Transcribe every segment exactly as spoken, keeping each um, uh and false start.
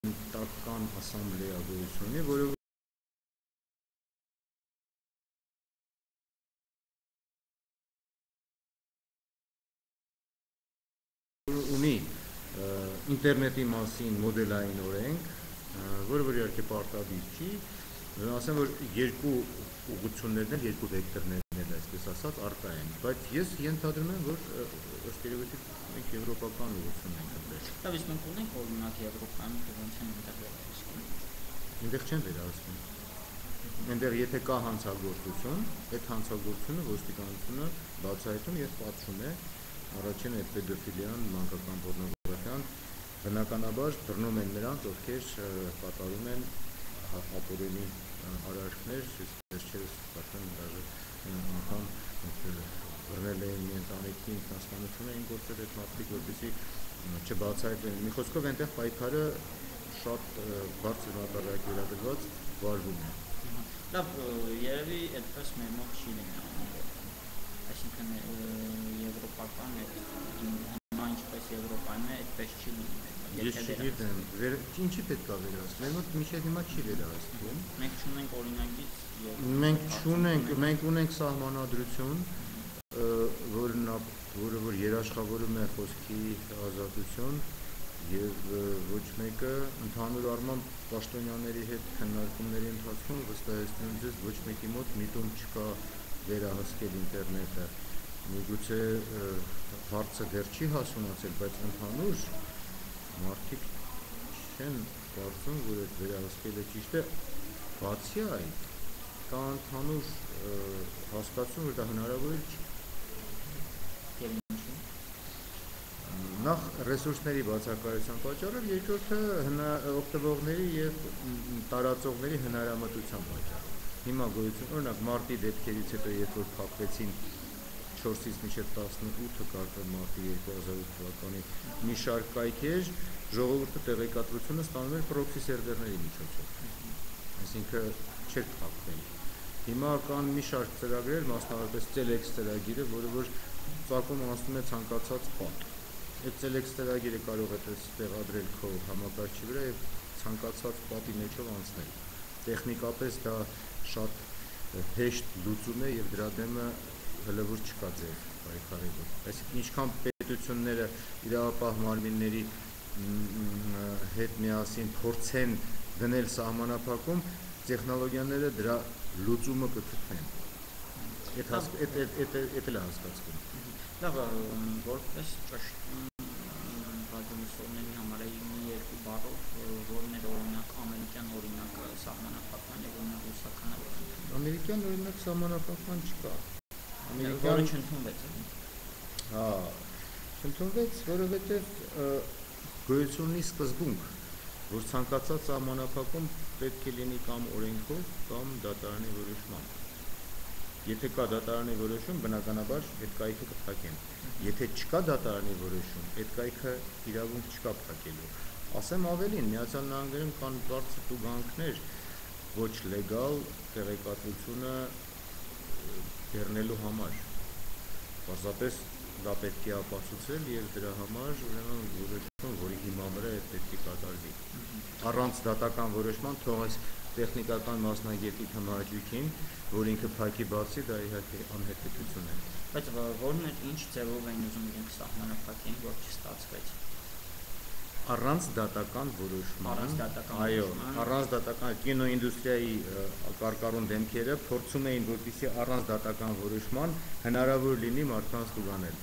Տական ասամբլեյավորություն, որը ունի ինտերնետի մասին մոդելային օրենք, որը որ իհարկե պարտադիր չի, ասեմ որ երկու ուղղություններն էլ, երկու վեկտորներն էլ այսպես ասած առկա են, բայց ես ենթադրում եմ, որ ըստ երևույթի մենք եվրոպական ուղղություն ենք ընտրել։ Լավ, իսկ մենք ունենք օրինակ Եվրոպայում ոնց են այնտեղ վերահսկում։ Այնտեղ չեն վերահսկում։ Այնտեղ եթե կա հանցագործություն, այդ հանցագործությունը ոստիկանությունը բացահայտում եւ պատժում է առաջին այդ պեդոֆիլիան, մանկական պոռնոգրաֆիան, բնականաբար բռնում են նրանց, ովքեր կատարում են ապօրինի արարքներ, վերջերս պատմեմ դաժե անգամ բռնել էին մի ընտանիքի ինքնասպանություն էին գործել այդ մարդիկ, որպեսզի չբացահայտվեն։ Մի խոսքով այնտեղ պայքարը շատ բարձր մակարդակ վերադրված վարվում է։ Լավ, երևի այդպես մեր մոտ չի լինի, այսինքն եվրոպական հիմա ինչպես Եվրոպայում է, այդպես չի լինի։ Ես չգիտեմ, ինչի պետք է վերահսկվի, մեր մոտ մինչև հիմա չի վերահսկվում։ Մենք չունենք օրինագիծ եւ մենք չունենք, մենք ունենք սահմանադրություն, որը որ երաշխավորում է խոսքի ազատություն եւ ոչ մեկը ընդհանուր առմամբ պաշտոնյաների հետ քննարկումների ընթացքում վստահեցնում ձեզ ոչ մեկի մոտ միտում չկա վերահսկել ինտերնետը։ Միգուցե հարցը դեռ չի հասունացել, բայց ընդհանուր մարդիկ չեն կարծում, որ այդ վերահսկելը ճիշտ է, բացի այդ կա ընդհանուր հասկացում, որ դա հնարավոր չի։ Նախ ռեսուրսների բացակայության պատճառով, երկրորդը օգտվողների եւ տարածողների հնարամտության պատճառով։ Հիմա գոյություն, օրինակ մարտի դեպքերից հետո, երբ որ փակվեցին չորսից մինչև տասնութ կարգը մարտի երկու հազար ութ թվականի մի շարք կայքեր, ժողովուրդը տեղեկատվությունը ստանում էր պրոքսի սերվերների միջոցով, այսինքն չէր փակվել։ Հիմա կան մի շարք ծրագրեր, մասնավորապես Telex ծրագիրը, որը որ ծագում անցնում է ցանկացած պատ։ Այդ Telex ծրագիրը կարող է տեղադրել քո համակարգչի վրա եւ ցանկացած պատի մեջով անցնել։ Տեխնիկապես դա շատ հեշտ լուծում է եւ դրա դեմը հլվուր չկա ձեր պայքարելու։ Այսինքն ինչքան պետությունները իրավապահ մարմինների հետ միասին փորձեն դնել սահմանափակում, տեխնոլոգիաները դրա լուծումը կգտնեն։ Այդ այդ այդ այդ էլ հասկացվում։ Լավ, որպես ճշտում ռադիոլսողների համար մի երկու բառով, որն էր օրինակ ամերիկյան օրինակը սահմանափակման եւ օրինակ ռուսականը որոնք։ Ամերիկյան օրինակ սահմանափակման չկա։ Ամերիկանը չընդունվեց։ Հա, չընդունվեց, որովհետեւ գոյություն ունի սկզբունք, որ ցանկացած սահմանափակում պետք է լինի կամ օրենքով, կամ դատարանի որոշմամբ։ Եթե կա դատարանի որոշում, բնականաբար այդ կայքը կփակեն։ Եթե չկա դատարանի որոշում, այդ կայքը իրավունք չկա փակելու։ Ասեմ ավելին, Միացյալ Նահանգներում կան բարձր տուգանքներ ոչ լեգալ տեղեկատվությունը բեռնելու համար։ Պարզապես դա պետք է ապացուցել եւ դրա համար ուրեմն որոշում, որի հիման վրա այդ պետք է կատարվի։ Առանց դատական որոշման թող այս տեխնիկական մասնագետի հմահաճույքին, որ ինքը փակի բացի, դա իհարկե անհետեթություն է։ Բայց որն է ինչ ձևով են ուզում իրենք սահմանափակեն, որ չստացվեց։ Առանց դատական որոշման։ Առանց դատական այո, առանց դատական կինոինդուստրիայի կարկառուն դեմքերը փորձում էին, որպեսզի առանց դատական որոշման հնարավոր լինի մարդկանց տուգանել։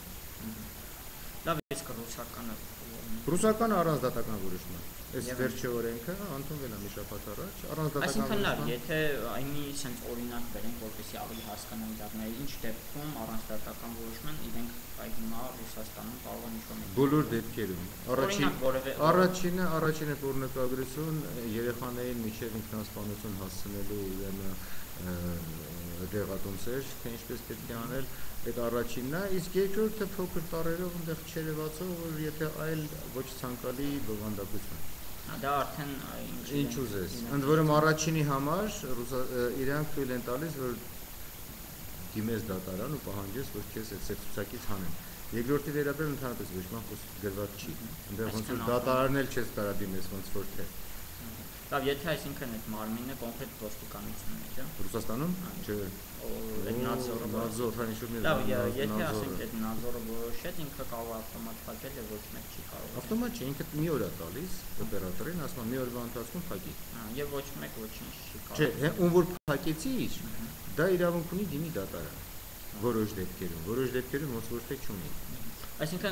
Լավ, իսկ ռուսականը։ Ռուսականը առանց դատական որոշման։ Այս վերջի օրենքը ընդունվել է մի շաբաթ առաջ, առանց դատական որոշման։ Այսինքն լավ, եթե այնի sense օրինակ վերենք, որպեսզի ավելի հասկանան դառնալ, ինչ դեպքում առանց դատական որոշման իրենք այ հիմա Ռուսաստանում կարող են ինչ-որ մեկը։ Բոլոր դեպքերում։ Առաջինը, առաջինը պոռնոգրաֆիան երեխաներին միջև ինքնասպանություն հասցնելու ուրեմն դեղատոմսեր, թե ինչպես պետք է անել, այդ առաջինն է, իսկ երկրորդը փոքր տառերով այնտեղ չերևացող, որ եթե այլ ոչ ցանկալի բովանդակություն։ Դա արդեն ինչ ուզես։ Ընդ որում առաջինի համար իրանք թույլ են տալիս, որ դիմես դատարան ու պահանջես, որ քեզ այդ սերտիֆիկատից հանեն։ Երկրորդի վերաբերյալ ընդհանրապես ոչ մի խոսք գրված չի։ Այնտեղ ոնց որ դատարանն էլ չես կարա դիմես ոնց որ թե։ Լավ, եթե այսինքն այդ մարմինը կոնկրետ ոստիկանությունն է, Ռուսաստանում, չէ։ Այդ նազորը նազոր, հնիշումներ։ Լավ, եթե ասենք այդ նազորը որոշեց, ինքը կարող է ավտոմատ փակել եւ ոչ մեկ չի կարող։ Ավտոմատ չէ, ինքը մի օր է տալիս օպերատորին, ասում է մի օրվա ընթացքում փակի։ Եվ ոչ մեկ ոչինչ չի կարող։ Չէ, ում որ փակեցի, դա իրավունք ունի դիմի դատարան։ Որոշ դեպքերում, որոշ դեպքերում ոնց որ թե չունի։ Այսինքն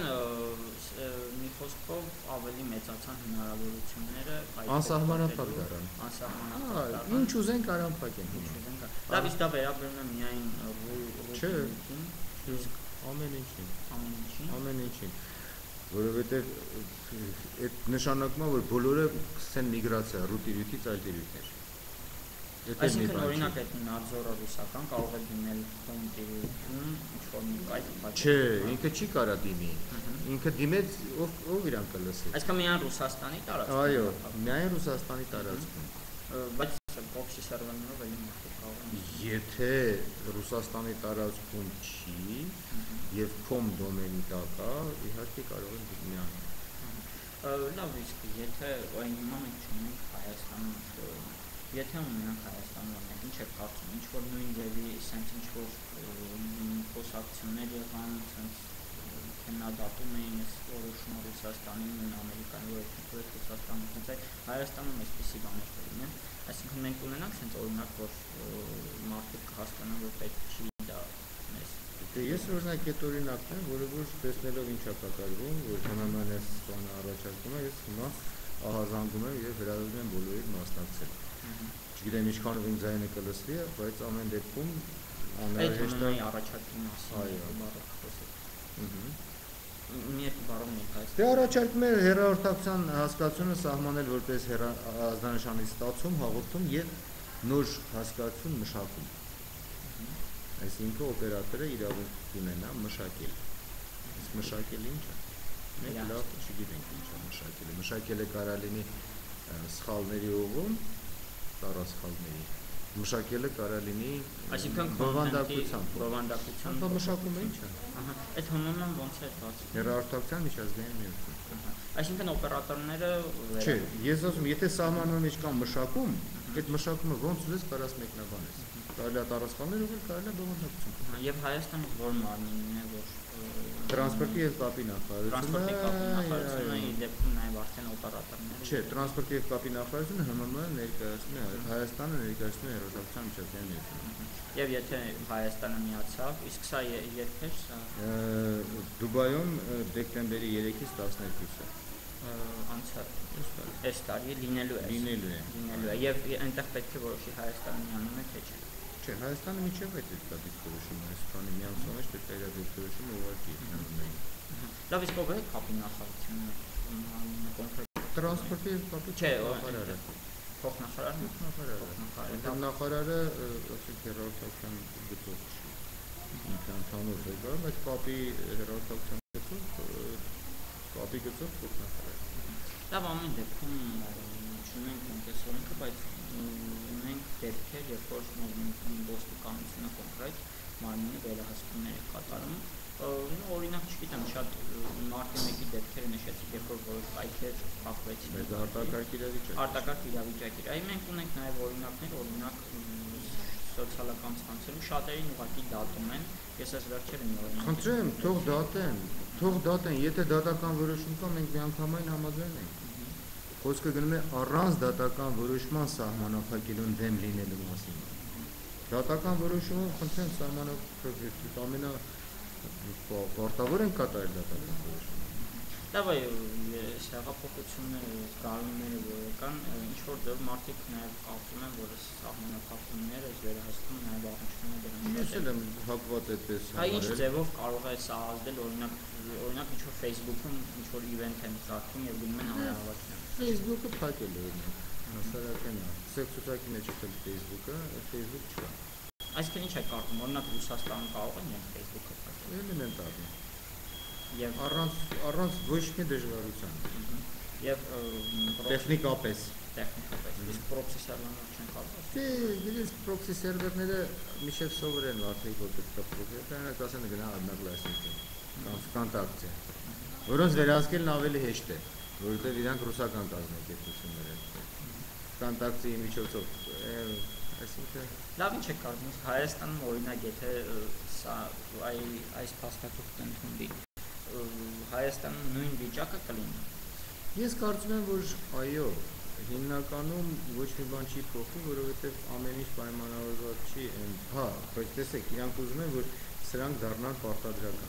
մի խոսքով ավելի մեծացան հնարավորությունները անսահմանափակ դառան։ Անսահմանափակ։ Ինչ ուզեն կարան փակեն։ Ինչ ուզեն կա։ Լավ, իսկ դա վերաբերում է միայն Չէ, իսկ ամեն ինչին։ Ամեն ինչին։ Ամեն ինչին։ Որովհետև այդ նշանակում է, որ բոլորը կսեն միգրացիա ռուտիրույթից այլ տիրույթներ։ Այսինքն օրինակ այդ նազորը ռուսական կարող է դիմել կոմիտեում ինչ-որ մի կայք բաժան։ Չէ, ինքը չի կարա դիմի։ Ինքը դիմեց ով ով իրան կլսի։ Այսինքն միայն Ռուսաստանի տարածքում։ Այո, միայն Ռուսաստանի տարածքում։ Բայց proxy server-ներով էլի մարդիկ կարող են։ Եթե Ռուսաստանի տարածքում չի եւ com դոմենի տակ է, իհարկե կարող են դիմել։ Լավ, իսկ եթե այն հիմա մենք չունենք Հայաստանում Եթե ունենանք Հայաստանում, մենք ինչ է կարծում, ինչ որ նույն ձևի, սենց ինչ որ խոսակցություններ եղան, սենց քննադատում էին այս որոշումը Ռուսաստանի ու Ամերիկայի որ Ռուսաստանում, սենց այդ Հայաստանում այսպիսի բաներ կլինեն, այսինքն մենք ունենանք սենց օրինակ, որ մարդիկ կհասկանան, որ պետք չի դա մեզ։ Ես օրինակ այդ օրինակն եմ, որը որ տեսնելով ինչ է կատարվում, որ հնաման այս բանը առաջարկում է, ես հիմա ահազանգում եմ եւ հրավիրում եմ բոլորին մասնակցել։ Չգիտեմ ինչքան ինձ ձայնը կլսվի, բայց ամեն դեպքում անհրաժեշտ է առաջարկի մասին բառը խոսել։ Մի երկու բառով ներկայացնել։ Դե առաջարկում է հեռահաղորդակցության հասկացությունը սահմանել որպես ազդանշանի ստացում, հաղորդում եւ նոր հասկացություն մշակում։ Այսինքն օպերատորը իրավունք ունենա մշակել։ Իսկ մշակել ինչ է։ Մենք լավ չգիտենք ինչ է մշակելը։ Մշակելը կարա լինի սխալների ուղում, տարասխալների։ Մշակելը կարա լինի բովանդակությամբ։ Բովանդակությամբ։ Դա մշակումը ինչ է։ Ահա, այդ հնոմն ոնց է բացվում։ Հեռահաղորդակցության միջազգային միություն։ Այսինքն օպերատորները Չէ, ես ասում, եթե սահմանման մեջ կա մշակում, այդ մշակումը ոնց ուզես կարաս մեկնաբանես։ Կարելի է տարածքներ ուղղել, կարելի է բովանդակություն։ Եվ Հայաստանը որ մարմինն է, որ տրանսպորտի եւ կապի նախարարությունը, տրանսպորտի կապի նախարարությունը ի դեպքում նաեւ արդեն օպերատորները։ Չէ, տրանսպորտի եւ կապի նախարարությունը Հ M M ներկայացնում է, Հայաստանը ներկայացնում է հեռուստացության միջազգային միությունը։ Եվ եթե Հայաստանը միացավ, իսկ սա երբ էր սա։ Դուբայում դեկտեմբերի երեքից տասներկուսը։ Անցյալ այս տարի լինելու է։ Լինելու է։ Լինելու է։ Եվ այնտեղ պետք է որոշի Հայաստանը միանում է թե չէ։ Չէ, Հայաստանը միջև է դեպքա դիսկուրսումը, այսքանի միանցում է, պետք է դիսկուրսումը ուղղակի անում էին։ Լավ, իսկ ով է կապի նախարարությունը կոնկրետ տրանսպորտի եւ կապի չէ, նախարարը։ Փոխնախարարը, նախարարը։ Դա նախարարը, ասենք հեռահաղորդակցության գծով չի։ Ինքը ընդհանուր է գա, բայց կապի հեռահաղորդակցության գծով կապի գծով փոխնախարարը։ Լավ, ամեն դեպքում չունենք այնպես օրենքը, բայց ունենք դեպքեր, երբ որ ոստիկանությունը կոնկրետ մարմինի վերահսկումներ է կատարում։ Օրինակ չգիտեմ, շատ մարտի մեկի դեպքերը նշեցիք, երբ որ որոշ կայքեր փակվեցին։ Բայց արտակարգ իրավիճակ։ Արտակարգ իրավիճակ էր։ Այ մենք ունենք նաև օրինակներ, օրինակ սոցիալական ցանցերում շատերին ուղղակի դատում են։ Ես այս վերջերը մի օրինակ։ Խնդրեմ, թող դատեն, թող դատեն, եթե դատական որոշում կա, մենք միանգամայն համաձայն ենք։ Խոսքը գնում է առանց դատական որոշման սահմանափակելուն դեմ լինելու մասին։ Դատական որոշումը խնդրեմ սահմանափակել ամենա պարտավոր են կատարել դատական որոշումը։ Լավ է, հեղափոխությունները, զգալումները որ կան, ինչ որ դեռ մարդիկ նաև կարծում են, որ սահմանափակումները, վերահսկումը նաև առնչվում է դրանց։ Ես էլ եմ հակված այդպես համարել։ Այ ինչ ձևով կարող է սա ազդել, օրինակ, օրինակ ինչ որ Facebook-ում ինչ որ event են ծախում եւ գնում են հանրահավաքներ։ Facebook-ը փակել է օրինակ։ Հասարակական է։ Սեքսուցակի մեջ է Facebook-ը, Facebook չկա։ Այսինքն ինչ է կարծում, օրինակ Ռուսաստանում կարող են իրենք Facebook-ը փակել։ Էլեմենտար է։ Եվ առանց առանց ոչ մի դժվարության։ Եվ տեխնիկապես տեխնիկապես իսկ proxy server-ներ չեն կարող։ Դե, դες proxy server-ները միշտ սովորեն մարդիկ որ պետք է proxy, դրանք ասեն գնա одноклассники, կամ VKontakte, որոնց վերահսկելն ավելի հեշտ է, որովհետև իրանք ռուսական կազմակերպություններ են։ կոնտակտի միջոցով, այսինքն լավ ինչ է կարծում եք Հայաստանում օրինակ եթե սա այ այս փաստաթուղթը ընդունվի Հայաստանում նույն վիճակը կլինի։ Ես կարծում եմ, որ այո, հիմնականում ոչ մի բան չի փոխվում, որովհետև ամեն ինչ պայմանավորված չի, հա, բայց տեսեք, իրանք ուզում են, որ սրանք դառնան պարտադրական։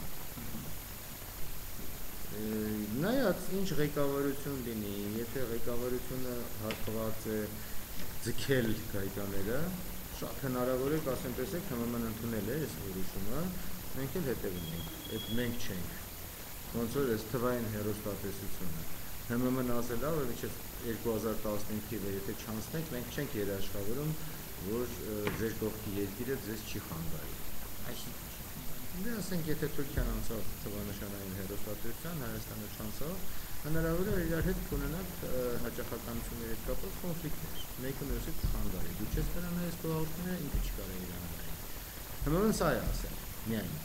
Նայած ինչ ղեկավարություն լինի, եթե ղեկավարությունը հարկված է ձգել գայթաները, շատ հնարավոր է, ասեմ տեսեք, H M M-ն ընդունել է այս որոշումը, մենք էլ հետևում ենք, այդ մենք չենք, ոնց որ այս թվային հեռուստատեսությունը։ H M M-ն ասել է, որ մինչև երկու հազար տասնհինգ թիվը եթե չանցնենք, մենք չենք երաշխավորում, որ ձեր կողքի երկիրը ձեզ չի խանգարի։ Այսինքն Դե ասենք, եթե Թուրքիան անցավ թվանշանային հեռուստատեսության, Հայաստանը չանցավ, հնարավոր է իրար հետ կունենաք հաճախականությունների հետ կապված կոնֆլիկտներ, մեկը մյուսի կխանգարի, դու չես կարող այս կողքները, ինքը չկարի իրան հանել։ H M M-ն սա է ասել, միայն։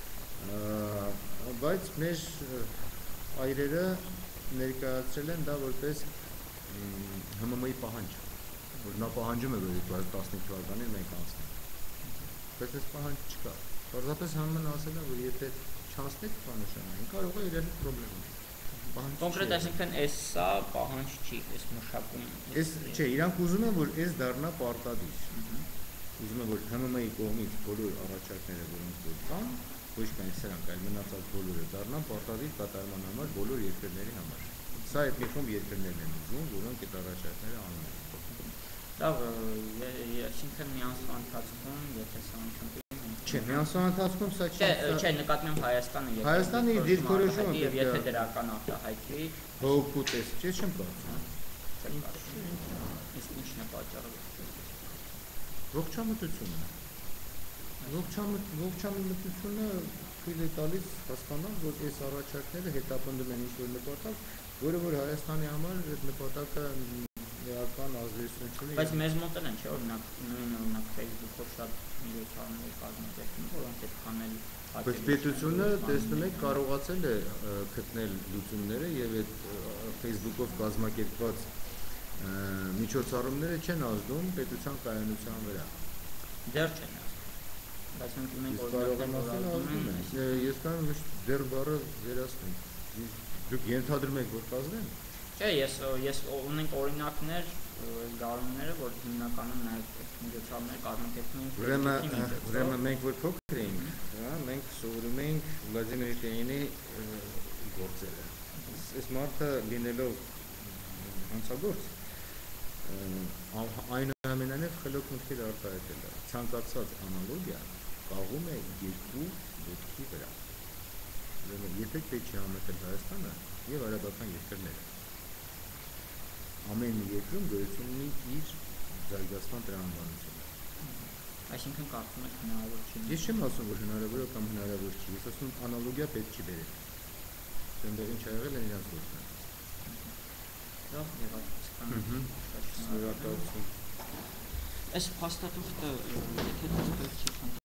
Բայց մեր այրերը ներկայացրել են դա որպես H M M-ի պահանջ, որ նա պահանջում է, որ երկու հազար տասնհինգ թվականին մենք անցնենք, բայց այս պահանջ չկա, պարզապես H M M-ն ասել է, որ եթե չանցնեք թվանշանային, կարող է իրար հետ պրոբլեմ ունենալ։ Կոնկրետ այսինքն այս սա պահանջ չի, այս մշակում։ Այս չէ, իրանք ուզում են, որ այս դառնա պարտադիր։ Ուզում են, որ H M M-ի կողմից բոլոր առաջարկները, որոնք որ կան, ոչ միայն սրանք, այլ մնացած բոլորը դառնան պարտադիր կատարման համար բոլոր երկրների համար։ Սա այդ մի խումբ երկրներն են ուզում, որոնք այդ առաջարկները անում են։ Լավ, այսինքն մի ամսվա ընթացքում, եթե սա ընդունվի, Չէ, մի ամսվա ընթացքում սա չէ, չէ, նկատի եմ Հայաստանը, Հայաստանի դիրքորոշումը եւ եթե դրական արտահայտվի, հոգու տեսք, չէ՞ չեմ կարծում։ չեմ կարծում։ Իսկ ինչն է պատճառը։ Ողջամտությունը։ Ողջամտությունը թույլ է տալիս հասկանալ, որ այս առաջարկները հետապնդում են ինչ-որ նպատակ, որը որ Հայաստանի համար այդ նպատակը էական ազդեցություն չունի։ Բայց մեզ մոտ են, չէ՞, օրինակ նույն օրինակ Facebook-ով շատ միջոցառումներ կազմակերպում, որոնք այդքան էլ Բայց պետությունը տեսնում եք կարողացել է գտնել լուծումները եւ այդ Facebook-ով կազմակերպված միջոցառումները չեն ազդում պետության կայունության վրա։ Դեռ չեն ազդում։ Բայց մենք ունենք օրինակներ, ազդում են։ Ես կարող եմ դեռ բառը վերացնել։ Դուք ենթադրում եք, որ կազդեն։ Չէ, ես ես ունենք օրինակներ, գարունները, որ հիմնականում նաև միջոցառումներ կազմակերպում են։ Ուրեմն, ուրեմն մենք որ փոքր էինք, հա, մենք սովորում էինք Վլադիմիր Լենինի գործերը։ Այս մարդը լինելով հանցագործ, այնուամենայնիվ խելոք մտքեր արտահայտել է։ Ցանկացած անալոգիա կաղում է երկու ոտքի վրա։ Ուրեմն, եթե պետք չի համեմատել Հայաստանը եւ արաբական երկրները, ամեն մի երկրում գոյություն ունի իր զարգացման տրամաբանությունը։ Այսինքն կարծում եք հնարավոր չի։ Ես չեմ ասում, որ հնարավոր է կամ հնարավոր չի։ Ես ասում անալոգիա պետք չի բերել։ Այնտեղ ինչ ա եղել են իրանց գործն է։ Լավ, եղած Ահա։ Շնորհակալություն։ Այս փաստաթուղթը եթե դες պետք չի